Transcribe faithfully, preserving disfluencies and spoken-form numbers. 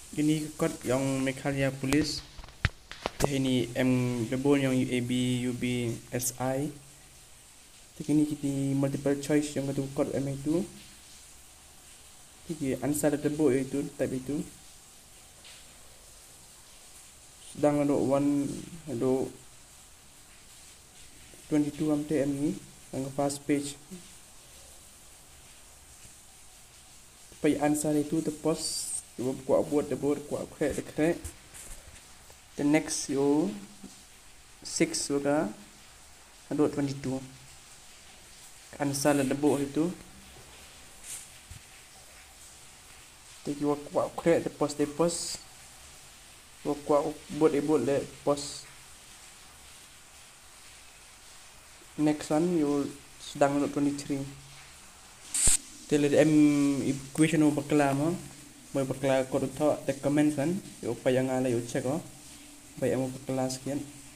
Ini kod yang Meghalaya Police. Ini M double yang U A B U B S I. Ini kita multiple choice yang kata kod M itu. Kita answer double itu type itu. Sedang ada one ada twenty-two M T M ni yang first page. Pai answer itu the post you kuat buat the board kuat create the create. The next you six juga ada twenty-two. Answer the board itu. Take you kuat create the post the post. You kuat buat the board the post. Next one you sedang ada twenty-three. Tele em equation u bakla mo boy bakla ko to the comments kan yo pa yang ala yo check oh bay em bakla sekian